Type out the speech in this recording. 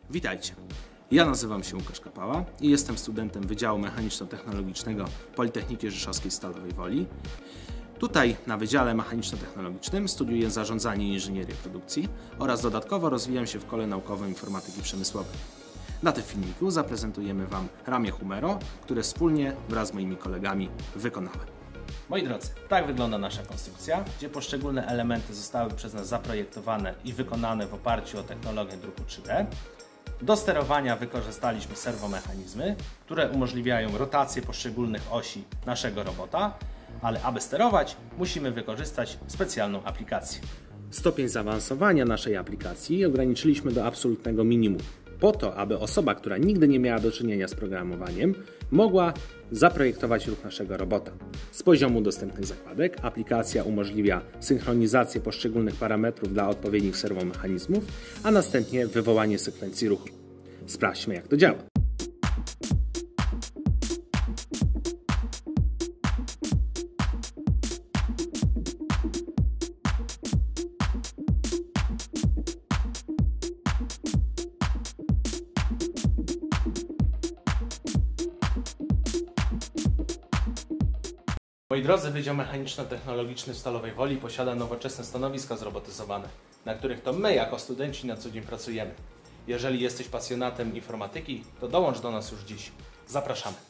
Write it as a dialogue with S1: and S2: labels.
S1: Witajcie, ja nazywam się Łukasz Kapała i jestem studentem Wydziału Mechaniczno-Technologicznego Politechniki Rzeszowskiej Stalowej Woli. Tutaj na Wydziale Mechaniczno-Technologicznym studiuję zarządzanie i inżynierię produkcji oraz dodatkowo rozwijam się w Kole Naukowym Informatyki Przemysłowej. Na tym filmiku zaprezentujemy Wam ramię Humero, które wspólnie wraz z moimi kolegami wykonałem. Moi drodzy, tak wygląda nasza konstrukcja, gdzie poszczególne elementy zostały przez nas zaprojektowane i wykonane w oparciu o technologię druku 3D. Do sterowania wykorzystaliśmy serwomechanizmy, które umożliwiają rotację poszczególnych osi naszego robota, ale aby sterować, musimy wykorzystać specjalną aplikację. Stopień zaawansowania naszej aplikacji ograniczyliśmy do absolutnego minimum, po to, aby osoba, która nigdy nie miała do czynienia z programowaniem, mogła zaprojektować ruch naszego robota. Z poziomu dostępnych zakładek aplikacja umożliwia synchronizację poszczególnych parametrów dla odpowiednich serwomechanizmów, a następnie wywołanie sekwencji ruchu. Sprawdźmy, jak to działa. Moi drodzy, Wydział Mechaniczno-Technologiczny w Stalowej Woli posiada nowoczesne stanowiska zrobotyzowane, na których to my jako studenci na co dzień pracujemy. Jeżeli jesteś pasjonatem informatyki, to dołącz do nas już dziś. Zapraszamy.